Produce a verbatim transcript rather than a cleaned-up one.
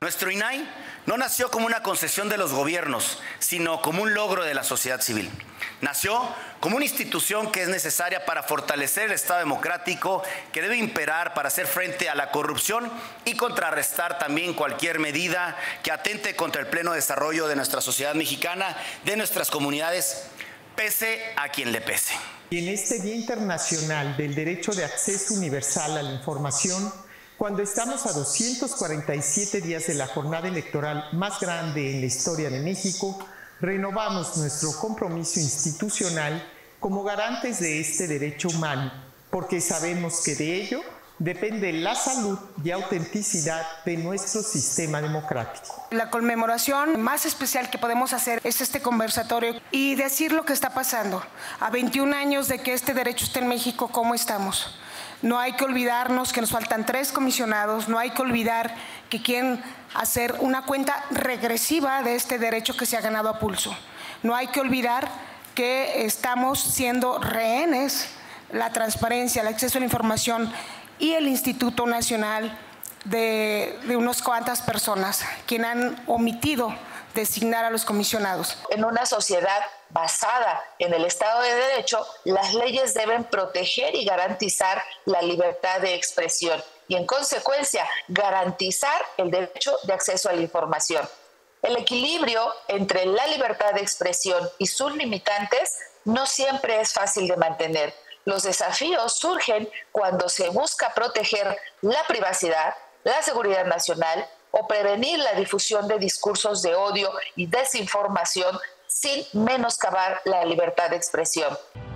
Nuestro I N A I no nació como una concesión de los gobiernos, sino como un logro de la sociedad civil. Nació como una institución que es necesaria para fortalecer el Estado democrático, que debe imperar para hacer frente a la corrupción y contrarrestar también cualquier medida que atente contra el pleno desarrollo de nuestra sociedad mexicana, de nuestras comunidades, pese a quien le pese. Y en este Día Internacional del Derecho de Acceso Universal a la Información, cuando estamos a doscientos cuarenta y siete días de la jornada electoral más grande en la historia de México, renovamos nuestro compromiso institucional como garantes de este derecho humano, porque sabemos que de ello depende la salud y autenticidad de nuestro sistema democrático. La conmemoración más especial que podemos hacer es este conversatorio y decir lo que está pasando. A veintiún años de que este derecho esté en México, ¿cómo estamos? No hay que olvidarnos que nos faltan tres comisionados, no hay que olvidar que quieren hacer una cuenta regresiva de este derecho que se ha ganado a pulso. No hay que olvidar que estamos siendo rehenes, la transparencia, el acceso a la información y el Instituto Nacional de, de unas cuantas personas quienes han omitido designar a los comisionados. En una sociedad basada en el Estado de Derecho, las leyes deben proteger y garantizar la libertad de expresión y, en consecuencia, garantizar el derecho de acceso a la información. El equilibrio entre la libertad de expresión y sus limitantes no siempre es fácil de mantener. Los desafíos surgen cuando se busca proteger la privacidad, la seguridad nacional o prevenir la difusión de discursos de odio y desinformación sin menoscabar la libertad de expresión.